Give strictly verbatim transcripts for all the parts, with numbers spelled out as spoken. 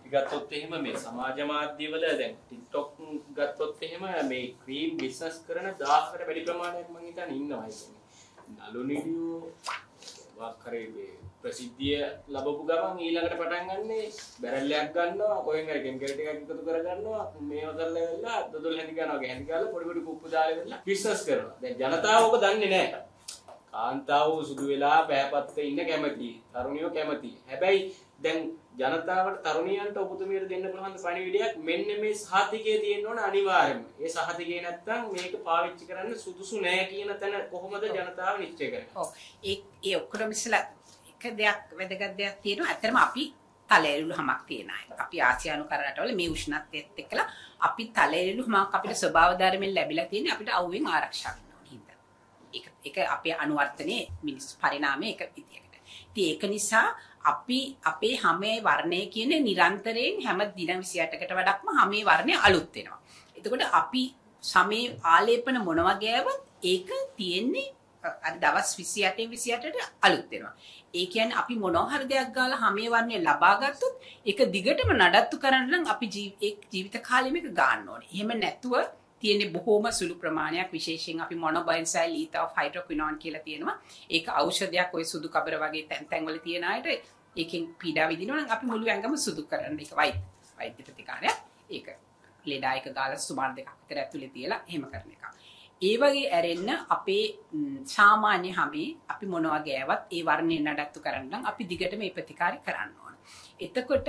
ගත්තොත් එහෙම මේ සමාජ මාධ්‍යවල දැන් TikTok ගත්තොත් එහෙම මේ ක්‍රීම් බිස්නස් කරන දහයකට වැඩි ප්‍රමාණයක් මම හිතන්නේ ඉන්නවා කියන්නේ. නළු නිළියෝ වාක්කරේ මේ ප්‍රසිද්ධිය ලැබපු ගමන් ඊළඟට පටන් ගන්නේ බැරල්ලයක් ගන්නවා කොහෙන් හරි කෙමිකල් ටිකක් එකතු කර ගන්නවා මේව කරලා වෙලා දොඩොල් හැඳි ගන්නවා වගේ හැඳි ගාලා පොඩි පොඩි කුප්පු දාලා වෙලා බිස්නස් කරනවා. දැන් ජනතාව ඔක දන්නේ නැහැ. කාන්තාව සුදු වෙලා පැහැපත්ව ඉන්න කැමති. තරුණියෝ කැමති. හැබැයි දැන් ජනතාවට තරුණියන්ට ඔබතුමියට දෙන්න පුළුවන් පණිවිඩයක් මෙන්න මේ සහතිකයේ තියෙන්න ඕන අනිවාර්යයෙන්ම. ඒ සහතිකේ නැත්තම් මේක පාවිච්චි කරන්න සුදුසු නෑ කියන තැන කොහොමද ජනතාව නිශ්චය කරන්නේ? ඔව්. ඒ ඒ ඔක්කොම ඉස්සලා එක දෙයක් වැදගත් දෙයක් තියෙනවා. ඇත්තටම අපි තලෙලු හැමක් තියෙන අය. අපි ආසියානු කරරටවල මේ උෂ්ණත්වයත් එක්කලා අපි තලෙලු හැමක් අපිට ස්වභාව ධර්මයෙන් ලැබිලා තියෙන්නේ අපිට අවුවෙන් ආරක්ෂා වෙන්න ඕන හින්දා. ඒක ඒක අපේ අනුවර්තනයේ මිනිස් පරිණාමයේ එක විදියකට. ඉතින් ඒක නිසා අපි අපේ හැමේ වර්ණය කියන්නේ නිරන්තරයෙන් හැම දින විසිඅටකට වඩාක්ම හැමේ වර්ණය අලුත් වෙනවා. එතකොට අපි සමේ ආලේපන මොන වගේ ආවත් ඒක තියෙන්නේ අර දවස් විසිඅටෙන් විසිඅටට අලුත් වෙනවා. ඒ කියන්නේ අපි මොනවා හරි දෙයක් ගාලා හැමේ වර්ණය ලබා ගත්තොත් ඒක දිගටම නඩත්තු කරන්න නම් අපි ජීවිත කාලෙම එක ගන්න ඕනේ. එහෙම නැතුව තියෙන්නේ බොහෝම සුළු ප්‍රමාණයක් විශේෂයෙන් අපි මොනොබෙන්සයිල් ඊතර් ඔෆ් හයිඩ්‍රොක්විනෝන් කියලා තියෙනවා. ඒක ඖෂධයක් ඔය සුදු කබර වගේ තැන් තැන් වල තියෙන අයට ඒකෙන් පීඩා විඳිනවා නම් අපි මුළු ඇඟම සුදු කරන්න ඒක වෛද්‍ය වෛද්‍ය ප්‍රතිකාරයක්. ඒක ලෙඩා එක ගාලා සුමාන දෙකක් විතර ඇතුලේ තියලා එහෙම කරන එක. ඒ වගේ ඇරෙන්න අපේ සාමාන්‍ය හැමේ අපි මොනවා ගෑවත් ඒ වර්ණය නඩත්තු කරන්න නම් අපි දිගට මේ ප්‍රතිකාරය කරන්න ඕන. එතකොට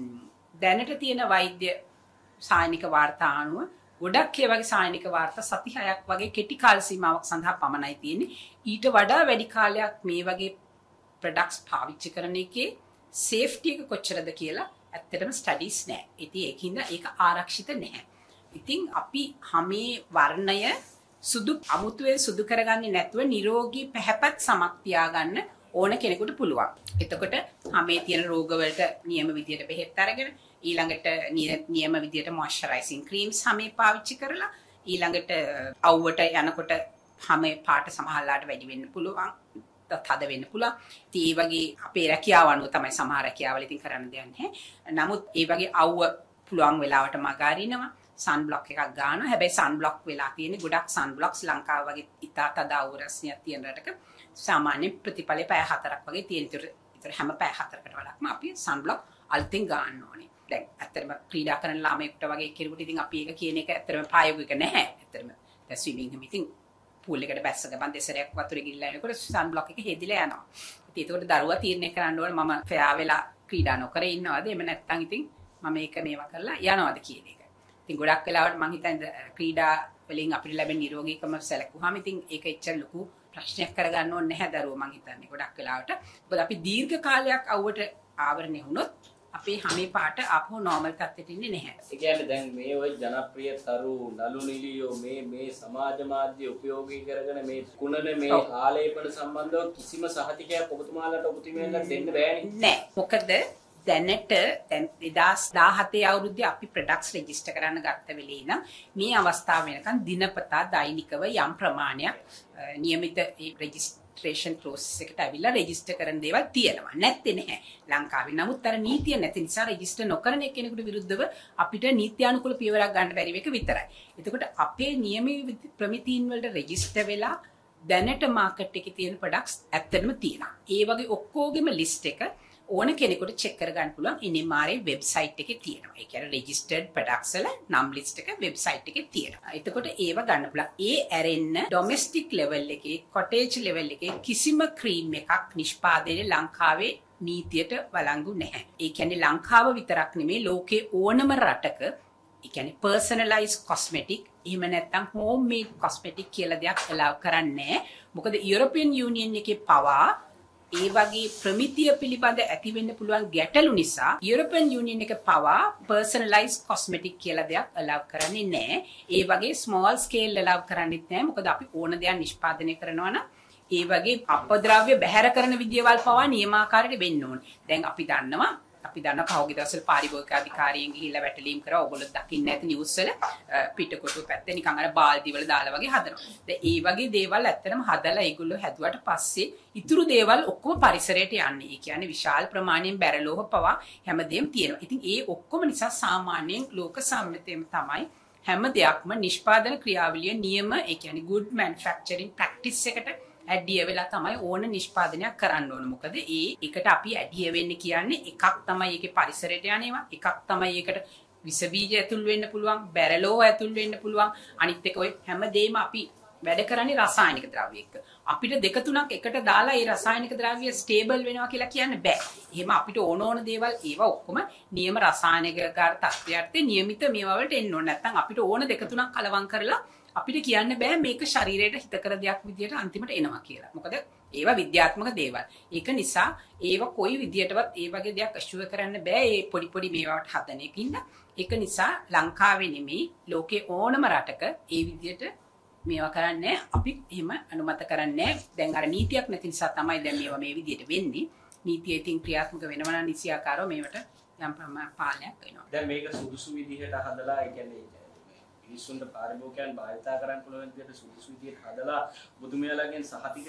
දැනට තියෙන වෛද්‍ය සායනික වාර්තා අනුව ගොඩක් ඒ වගේ සායනික වාර්තා සති හයක් වගේ කෙටි කාල සීමාවක් සඳහා පමණයි තියෙන්නේ. ඊට වඩා වැඩි කාලයක් මේ වගේ ප්‍රොඩක්ට්ස් පාවිච්චි කරන එකේ සේෆ්ටි එක කොච්චරද කියලා ඇත්තටම ස්ටඩීස් නැහැ. ඉතින් ඒකින්ද ඒක ආරක්ෂිත නැහැ. ඉතින් අපි හැමේ වර්ණය සුදු අමුතුවෙන් සුදු කරගන්නේ නැතුව නිරෝගී පැහැපත් සමක් තියාගන්න ඕන කෙනෙකුට පුළුවන්. එතකොට හැමේ තියෙන රෝගවලට නියම විදියට බෙහෙත් අරගෙන ඊළඟට නියම විදියට මොයිස්චරයිසින් ක්‍රීම්ස් හැමේ පාවිච්චි කරලා ඊළඟට අවුවට යනකොට හැමේ පාට සමහරලාට වැඩි වෙන්න පුළුවන්. තද වෙන්න පුළුවන්. ඉතින් ඒ වගේ අපේ රැකියාව අනුව තමයි සමහර රැකියාවල ඉතින් කරන්න දෙයක් නැහැ. නමුත් ඒ වගේ අවුව පුළුවන් වෙලාවට මග අරිනවා. සන් බ්ලොක් එකක් ගන්නවා. හැබැයි සන් බ්ලොක් වෙලා තියෙන්නේ ගොඩක් සන් බ්ලොක්ස් ලංකාව වගේ ඉතා තද අවුව රස්නියක් තියෙන රටක සාමාන්‍ය ප්‍රතිඵලය පැය හතරක් වගේ තියෙන. ඒතර හැම පැය හතරකට වඩාක්ම අපි සන් බ්ලොක් අලුතෙන් ගන්න ඕනේ. දැන් ඇත්තටම ක්‍රීඩා කරන ළමයෙකුට වගේ කෙනෙකුට ඉතින් අපි ඒක කියන එක ඇත්තටම ප්‍රායෝගික නැහැ. ඇත්තටම දැන් ස්විමින් හැම ඉතින් පූල් එකට බැස්ස ගමන් දෙසරයක් වතුරේ ගිහිල්ලා එනකොට සන් බ්ලොක් එක හෙදිලා යනවා. ඉතින් ඒකට දරුවා තීරණය කරන්න ඕන මම ෆෙයා වෙලා ක්‍රීඩා නොකර ඉන්නවද? එහෙම නැත්නම් ඉතින් මම මේක මේවා කරලා යනවද කියන එක. ඉතින් ගොඩක් වෙලාවට මම හිතන්නේ ක්‍රීඩා වලින් අපිට ලැබෙන නිරෝගීකම සැලකුවාම ඉතින් ඒක එච්චර ලොකු ප්‍රශ්නයක් කරගන්න ඕනේ නැහැ දරුවෝ මම හිතන්නේ ගොඩක් වෙලාවට. මොකද අපි දීර්ඝ කාලයක් අවුවට ආවරණය වුණොත් අපේ හැමේ පාට ආපහු නෝමල් තත්ත්වයට ඉන්නේ නැහැ. ඒ කියන්නේ දැන් මේ ওই ජනප්‍රිය තරු නළු නිළියෝ මේ මේ සමාජ මාධ්‍ය උපයෝගී කරගෙන මේ කුණන මේ ආලේපන සම්බන්ධව කිසිම සහතිකයක් ඔබතුමාලට ඔබතුමියන්ට දෙන්න බෑනේ. නෑ. මොකද දැනට දැන් දෙදාස් දාහතේ අවුරුද්දේ අපි ප්‍රොඩක්ට්ස් රෙජිස්ටර් කරන්න ගත්ත වෙලේ ඉඳන් මේ අවස්ථාව වෙනකන් දිනපතා දෛනිකව යම් ප්‍රමාණයක් નિયમિત රෙජිස්ට්‍රේෂන් ප්‍රොසෙස් එකට අවිලා රෙජිස්ටර් කරන දේවල් තියෙනවා. නැත්තේ නැහැ ලංකාවේ. නමුත් අර නීතිය නැති නිසා රෙජිස්ටර් නොකරන කෙනෙකුට විරුද්ධව අපිට නීත්‍යානුකූල පියවරක් ගන්න බැරි එක විතරයි. එතකොට අපේ නියමිත ප්‍රමිතීන් වලට රෙජිස්ටර් වෙලා දැනට මාකට් එකේ තියෙන ප්‍රොඩක්ට්ස් ඇත්තටම තියෙනවා. ඒ වගේ ඔක්කොගෙම ලිස්ට් එක ඕන කෙනෙකුට චෙක් කරගන්න පුළුවන් N M R A website එකේ තියෙනවා. ඒ කියන්නේ රෙජිස්ටර්ඩ් ප්‍රොඩක්ට්ස් වල නම් ලිස්ට් එක වෙබ්සයිට් එකේ තියෙනවා. එතකොට ඒව ගන්න පුළුවන්. ඒ ඇරෙන්න ඩොමෙස්ටික් ලෙවල් එකේ, කොටේජ් ලෙවල් එකේ කිසිම ක්‍රීම් එකක් නිෂ්පාදනය ලංකාවේ නීතියට වළංගු නැහැ. ඒ කියන්නේ ලංකාව විතරක් නෙමෙයි ලෝකේ ඕනම රටක ඒ කියන්නේ personalized cosmetic එහෙම නැත්නම් homemade cosmetic කියලා දෙයක් allow කරන්නේ නැහැ. මොකද European Union එකේ පවා ඒ වගේ ප්‍රමිතිය පිළිබඳ ඇති වෙන්න පුළුවන් ගැටලු නිසා European Union එක පවා personalized cosmetic කියලා දෙයක් allow කරන්නේ නැහැ. ඒ වගේ small scale allow කරන්නේත් නැහැ. මොකද අපි ඕන දෙයක් නිෂ්පාදනය කරනවා නම් ඒ වගේ අපද්‍රව්‍ය බැහැර කරන විදියවල් පවා නියමාකාරයට වෙන්න ඕනේ. දැන් අපි දන්නවා අපි දන්න කවුගේ දවසල් පාරිභෝගික අධිකාරියෙන් ගිහිල්ලා වැටලීම් කරා ඕගොල්ලෝ දකින්න නැති නිවුස් වල පිටකොටු පැත්තේ නිකන් අර බාල්දි වල දාලා වගේ හදනවා. දැන් ඒ වගේ දේවල් ඇත්තටම හදලා ඒගොල්ලෝ හැදුවට පස්සේ ඉතුරු දේවල් ඔක්කොම පරිසරයට යන්නේ. ඒ කියන්නේ විශාල ප්‍රමාණයෙන් බැරලෝහ පවා හැමදේම තියෙනවා. ඉතින් ඒ ඔක්කොම නිසා සාමාන්‍යයෙන් ලෝක සම්මතයෙන් තමයි හැම දෙයක්ම නිෂ්පාදන ක්‍රියාවලිය නියම ඒ කියන්නේ good manufacturing practice එකට ඇඩිය වෙලා තමයි ඕන නිෂ්පාදනයක් කරන්න ඕන. මොකද ඒ එකට අපි ඇඩිය වෙන්න කියන්නේ එකක් තමයි ඒකේ පරිසරයට යන්නේවා. එකක් තමයි ඒකට විස බීජ ඇතුල් වෙන්න පුළුවන්, බැරලෝහ ඇතුල් වෙන්න පුළුවන්. අනිත් එක ඔය හැමදේම අපි වැඩ කරන්නේ රසායනික ද්‍රව්‍ය එක්ක. අපිට දෙක තුනක් එකට දාලා ඒ රසායනික ද්‍රව්‍ය ස්ටේබල් වෙනවා කියලා කියන්න බෑ. එහෙම අපිට ඕන ඕන දේවල් ඒවා ඔක්කොම නියම රසායනික ගාර තත්ත්වයට නියමිත මේවා වලට එන්න ඕන. නැත්නම් අපිට ඕන දෙක තුනක් කලවම් කරලා අපිට කියන්න බෑ මේක ශරීරයට හිතකර දෙයක් විදියට අන්තිමට එනවා කියලා. මොකද ඒවා විද්‍යාත්මක දේවල්. ඒක නිසා ඒවා කොයි විදියටවත් ඒ වගේ දෙයක් අෂුව කරන්න බෑ. ඒ පොඩි පොඩි මේවාට හදන එකින්ද. ඒක නිසා ලංකාවේ නෙමෙයි ලෝකේ ඕනම රටක ඒ විදියට මේවා කරන්නේ අපි එහෙම අනුමත කරන්නේ දැන් අර නීතියක් නැති නිසා තමයි දැන් මේවා මේ විදියට වෙන්නේ. නීතිය ඉතින් ක්‍රියාත්මක වෙනවා නම් නිසියාකාරව මේවට යම් පාලනයක් වෙනවා. දැන් මේක සුදුසු විදිහට හදලා ඒ කියන්නේ මිනිස්සුන්ට පාරිභෝගිකයන් භාවිතා කරන්න පුළුවන් විදිහට සුදුසු විදිහට හදලා බුදුමයාලගෙන් සහතික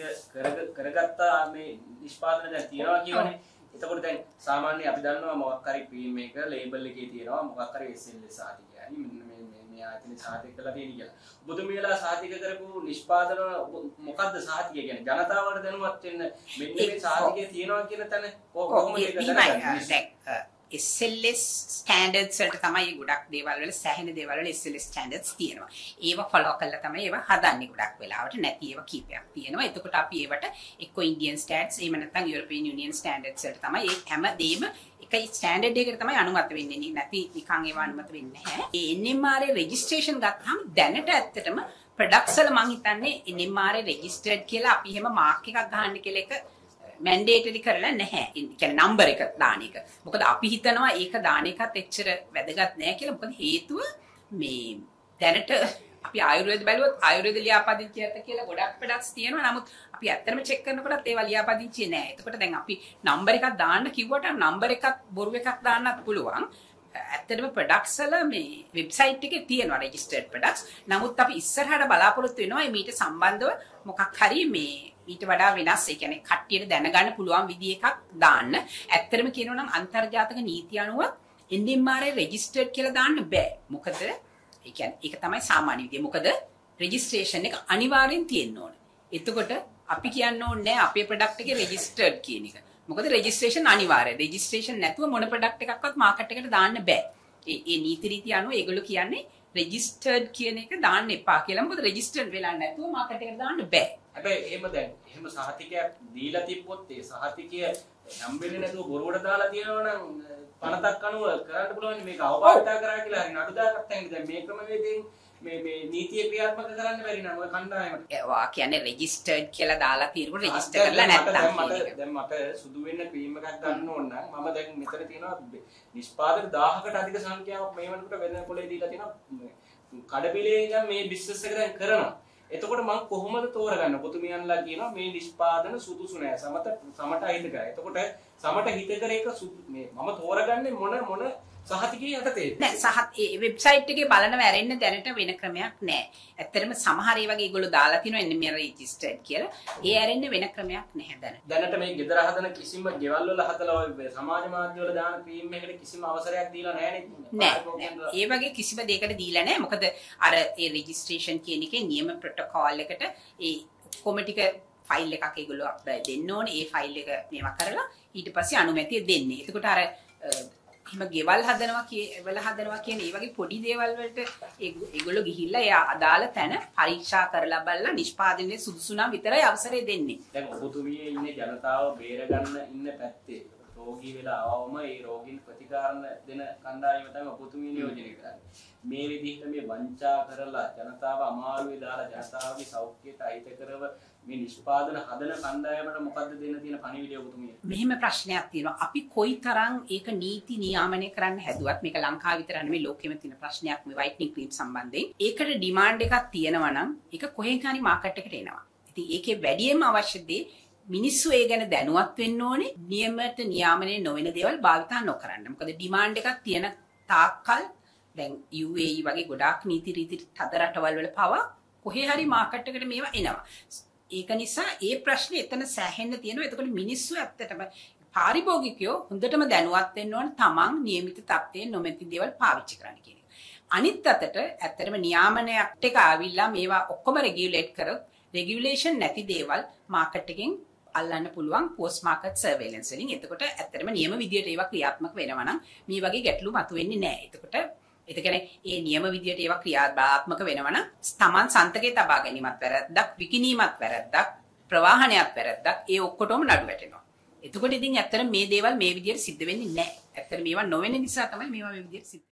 කරගත්තා මේ නිෂ්පාදන දැන් තියනවා කියවනේ. එතකොට දැන් සාමාන්‍ය අපි දන්නවා මොකක් හරි ක්‍රීම් එක ලේබල් එකේ තියෙනවා මොකක් හරි එස් එල් එස් සහතික يعني මෙන්න මේ මේ මේ ආයතන සහතික කරලා තියෙන කියලා. බුදුමයාලා සහතික කරපු නිෂ්පාදන මොකද්ද සහතික කියන්නේ? ජනතාවට දැනුවත් වෙන්න මෙන්න මේ සහතිකය තියෙනවා කියන තැන කොහොමද ඒක දැනගන්නේ? S L S standards වලට තමයි ගොඩක් දේවල් වල සැහැණ දේවල් වල S L S standards තියෙනවා. ඒවා follow කරලා තමයි ඒවා හදන්නේ ගොඩක් වෙලාවට. නැති ඒවා කීපයක් තියෙනවා. එතකොට අපි ඒවට එක්ක Indian standards එහෙම නැත්නම් European Union standards වලට තමයි ඒ හැම දෙයක්ම එකයි ස්ටෑන්ඩඩ් එකකට තමයි අනුමත වෙන්නේ. නැති නිකන් ඒවා අනුමත වෙන්නේ නැහැ. ඒ N M R A registration ගත්තාම දැනට ඇත්තටම products වල මං හිතන්නේ N M R A registered කියලා අපි එහෙම mark එකක් ගහන්න කියලා එක මැන්ඩේටරි කරලා නැහැ. ඒ කියන්නේ නම්බර් එක දාන එක. මොකද අපි හිතනවා ඒක දාන එකත් එච්චර වැදගත් නෑ කියලා. මොකද හේතුව මේ දැනට අපි ආයුර්වේද බැලුවොත් ආයුර්වේද ලියාපදිංචියට කියලා ගොඩක් ප්‍රොඩක්ට්ස් තියෙනවා. නමුත් අපි ඇත්තටම චෙක් කරනකොටත් ඒවා ලියාපදිංචිය නෑ. එතකොට දැන් අපි නම්බර් එකක් දාන්න කිව්වට නම්බර් එකක් බොරු එකක් දාන්නත් පුළුවන්. ඇත්තටම ප්‍රොඩක්ට්ස් වල මේ වෙබ්සයිට් එකේ තියෙනවා රෙජිස්ටර්ඩ් ප්‍රොඩක්ට්ස්. නමුත් අපි ඉස්සරහට බලාපොරොත්තු වෙනවා මීට සම්බන්ධව මොකක් හරි මේ ඊට වඩා වෙනස් ඒ කියන්නේ කට්ටියට දැනගන්න පුළුවන් විදිහ එකක් දාන්න. ඇත්තටම කියනවා නම් අන්තර්ජාතික නීති අනුව N M R A registered කියලා දාන්න බෑ. මොකද ඒ කියන්නේ ඒක තමයි සාමාන්‍ය විදිය. මොකද registration එක අනිවාර්යෙන් තියෙන්න ඕනේ. එතකොට අපි කියන්න ඕනේ අපේ product එකේ registered කියන එක. මොකද registration අනිවාර්යයි. registration නැතුව මොන product එකක්වත් market එකට දාන්න බෑ. ඒ ඒ නීති රීති අනුව ඒගොල්ලෝ කියන්නේ registered කියන එක දාන්න එපා කියලා. මොකද registered වෙලා නැතුව market එකට දාන්න බෑ. හැබැයි එහෙම දැන් එහෙම සහතිකයක් දීලා තිබ්බොත් ඒ සහතිකය හම්බෙන්නේ නැතුව බොරුවට දාලා තියෙනවා නම් පනතක් අනුව කරන්න පුළුවන් මේක අවවාදතා කරා කියලා හරි නඩු දාගත්තා නේද? දැන් මේ ක්‍රමවේදයෙන් මේ මේ නීතිය ක්‍රියාත්මක කරන්න බැරි නම් ඔය කණ්ඩායමට. ඒවා කියන්නේ registered කියලා දාලා තියෙනකොට register කරලා නැත්නම් දැන් මට සුදු වෙන්න ක්‍රීම් එකක් ගන්න ඕන නම් මම දැන් මෙතන තියෙනවා නිෂ්පාදක දහයකට අධික සංඛ්‍යාවක් මේ වෙනකොට වෙන පොලේ දීලා තියෙනවා කඩපිලේ ඉඳන් මේ බිස්නස් එක දැන් කරනවා. එතකොට මම කොහොමද තෝරගන්නේ? පුතුමියන්ලා කියනවා මේ නිෂ්පාදන සුදුසු නෑ. සමත සමට අහිතකරයි. එතකොට සමට හිතකර එක මේ මම තෝරගන්නේ මොන මොන සහතිකයේ යටතේද? නෑ සහත් ඒ වෙබ්සයිට් එකේ බලනව ඇරෙන්න දැනට වෙන ක්‍රමයක් නෑ. ඇත්තටම සමහර ඒ වගේ ඒගොල්ලෝ දාලා තිනවා N M R A registered කියලා. ඒ ඇරෙන්න වෙන ක්‍රමයක් නැහැ දැනට. දැනට මේ ගෙදර හදන කිසිම ගෙවල් වල හදලා ඔය සමාජ මාධ්‍ය වල දාන ක්‍රීම් එකකට කිසිම අවසරයක් දීලා නැහැ නේද? ඒ වගේ කිසිම දෙයකට දීලා නැහැ. මොකද අර ඒ registration කියන එකේ නියම ප්‍රොටෝකෝල් එකට ඒ කොමිටික ෆයිල් එකක් ඒගොල්ලෝ දෙන්න ඕනේ. ඒ ෆයිල් එක මේවා කරලා ඊට පස්සේ අනුමැතිය දෙන්නේ. එතකොට අර එහෙම ගෙවල් හදනවා කියවල හදනවා කියන ඒ වගේ පොඩි දේවල් වලට ඒගොල්ලෝ ගිහිල්ලා ඒ අදාළ තැන පරීක්ෂා කරලා බලලා නිෂ්පාදනයේ සුදුසු නම් විතරයි අවසරය දෙන්නේ. දැන් ඔබතුමිය ඉන්නේ ජනතාව බේරගන්න ඉන්න පැත්තේ. රෝගී වෙලා ආවම ඒ රෝගීන් ප්‍රතිකාරණ දෙන කණ්ඩායම තමයි ඔබතුමිය නියෝජනය කරන්නේ. මේ විදිහට මේ වංචා කරලා ජනතාව අමාරුවේ දාලා ජනතාවගේ සෞඛ්‍යයට අහිතකරව මේ නිෂ්පාදන හදන කණ්ඩායමට මොකද්ද දෙන්න තියෙන පණිවිඩය ඔබතුමිය? මෙහෙම ප්‍රශ්නයක් තියෙනවා. අපි කොයිතරම් ඒක නීති නියාමනය කරන්න හැදුවත් මේක ලංකාව විතර නෙමෙයි ලෝකෙම තියෙන ප්‍රශ්නයක් මේ වයිට්නින් ක්‍රීම් සම්බන්ධයෙන්. ඒකට ඩිමාන්ඩ් එකක් තියෙනවා නම් ඒක කොහෙන් හරි මාකට් එකට එනවා. ඉතින් ඒකේ වැඩියෙන්ම අවශ්‍ය දේ මිනිස්සු ඒ ගැන දැනුවත් වෙන්න ඕනේ. නියමයට නියාමනය නොවන දේවල් භාවිතා නොකරන්න. මොකද ඩිමාන්ඩ් එකක් තියෙන තාක්කල් දැන් යූ ඒ ඊ වගේ ගොඩාක් නීති රීති තද රටවල් වල පවා කොහේ හරි මාකට් එකට මේවා එනවා. ඒක නිසා ඒ ප්‍රශ්නේ එතන සෑහෙන්න තියෙනවා. එතකොට මිනිස්සු ඇත්තටම පාරිභෝගිකයෝ හොඳටම දැනුවත් වෙන්න ඕන තමන් નિયમિત තත්ත්වයේ නොමැති දේවල් පාවිච්චි කරන්න කියන එක. අනිත් අතට ඇත්තටම නියාමනයක් එක ආවිල්ලා මේවා ඔක්කොම රෙගියුලේට් කරොත් රෙගියුලේෂන් නැති දේවල් මාකට් එකෙන් අල්ලන්න පුළුවන් පෝස්ට් මාකට් සර්වේලන්ස් වලින්. එතකොට ඇත්තටම නියම විදියට ඒවා ක්‍රියාත්මක වෙනවා නම් මේ වගේ ගැටලු මතුවෙන්නේ නැහැ. එතකොට ඒ කියන්නේ ඒ නියම විදියට ඒවා ක්‍රියාත්මක වෙනවා නම් තමන් සන්තකේ තබා ගැනීමත් වැරද්දක්, විකිණීමත් වැරද්දක්, ප්‍රවාහනයත් වැරද්දක්, ඒ ඔක්කොටම නඩු වැටෙනවා. එතකොට ඉතින් ඇත්තට මේ දේවල් මේ විදියට සිද්ධ වෙන්නේ නැහැ. ඇත්තට මේවා නොවෙන නිසා තමයි මේවා මේ විදියට සිද්ධ